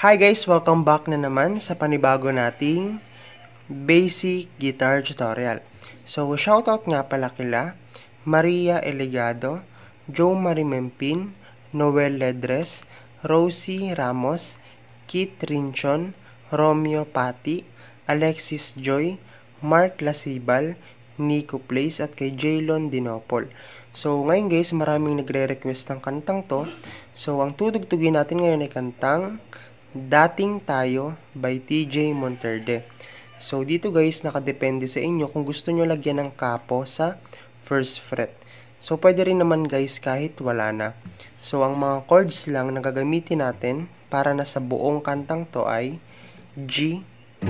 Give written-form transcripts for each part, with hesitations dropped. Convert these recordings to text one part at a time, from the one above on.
Hi guys! Welcome back na naman sa panibago nating basic guitar tutorial. So, shoutout nga pala kila Maria Eligado, Joe Marimempin, Noel Ledres, Rosie Ramos, Kit Rinchon, Romeo Pati, Alexis Joy, Mark Lasibal, Nico Place at kay Jaylon Dinopol. So, ngayon guys, maraming nagre-request ng kantang to. So, ang tutugtugin natin ngayon ay kantang Dating Tayo by TJ Monterde. So, dito guys, nakadepende sa inyo kung gusto nyo lagyan ng kapo sa first fret. So, pwede rin naman guys kahit wala na. So, ang mga chords lang na gagamitin natin para na sa buong kantang to ay G,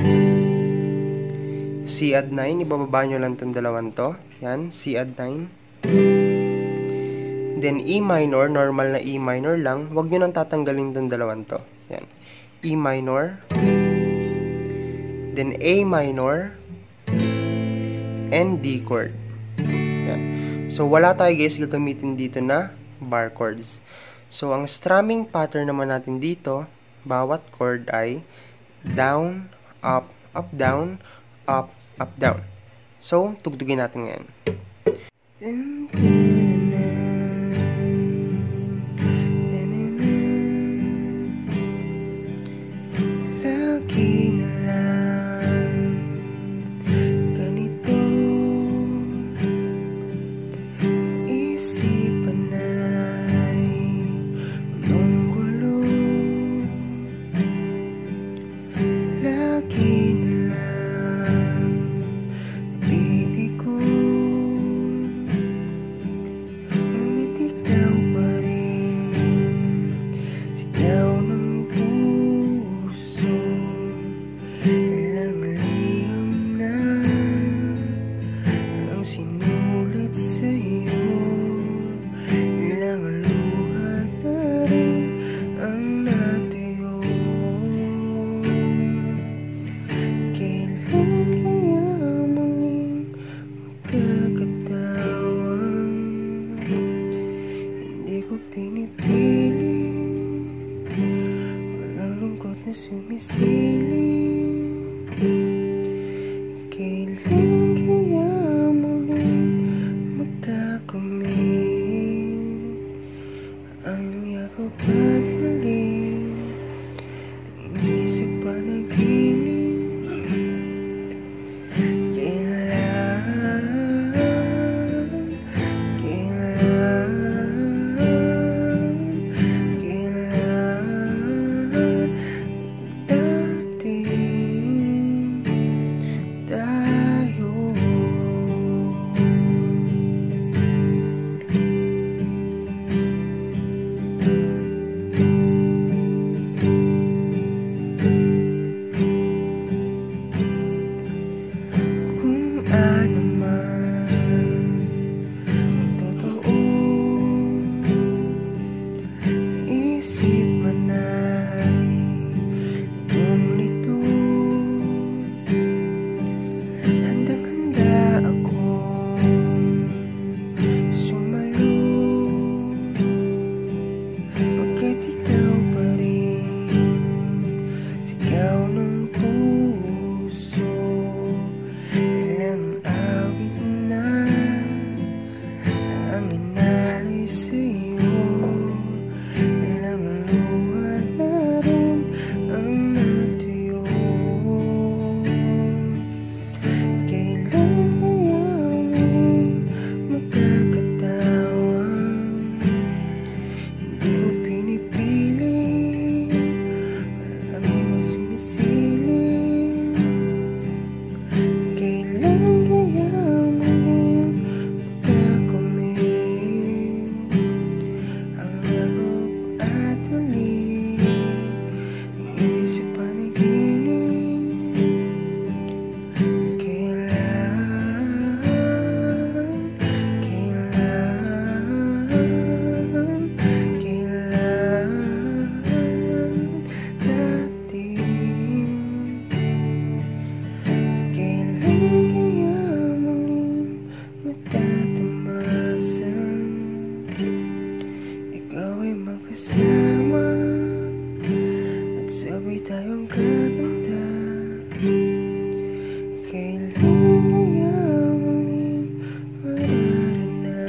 C add 9, ibababa nyo lang itong dalawang to. Yan, C add 9. Then, E minor, normal na E minor lang. Huwag nyo nang tatanggalin itong dalawang to. Yan. E minor. Then, A minor. And D chord. Yan. So, wala tayo guys gagamitin dito na bar chords. So, ang strumming pattern naman natin dito, bawat chord ay down, up, down, up, down. So, tugtugin natin ngayon. Lagi na lang ganito, isipan ay gulong-gulo. Lagi na lang bibig ko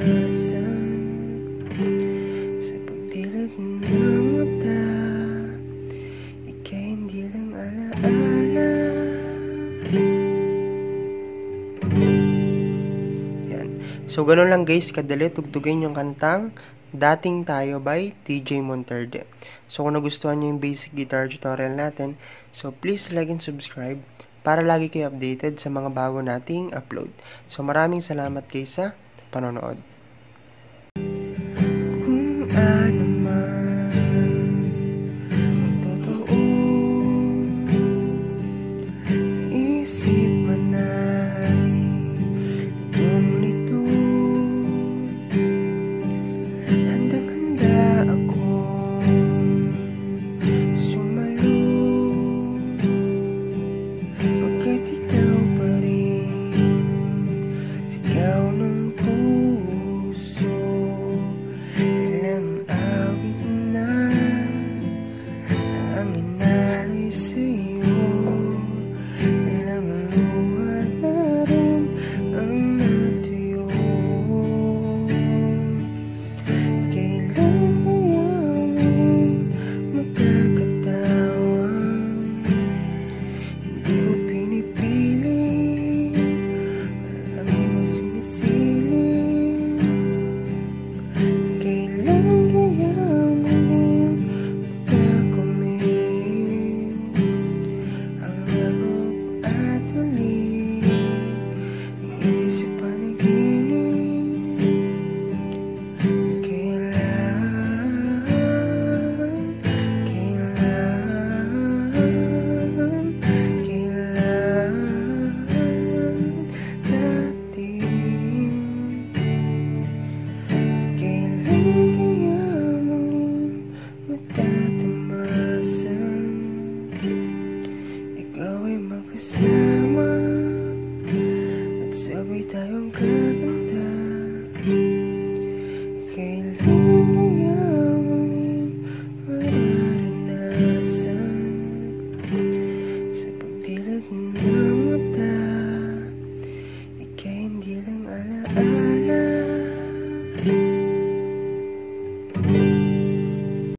naranasan sa pagdilat ng mata, ika'y hindi lang alaala. Yan. So, ganun lang guys, kadali tugtugin yung kantang Dating Tayo by TJ Monterde. So, kung nagustuhan nyo yung basic guitar tutorial natin, so please like and subscribe para lagi kayo updated sa mga bago nating upload. So, maraming salamat guys sa panonood. Kung ano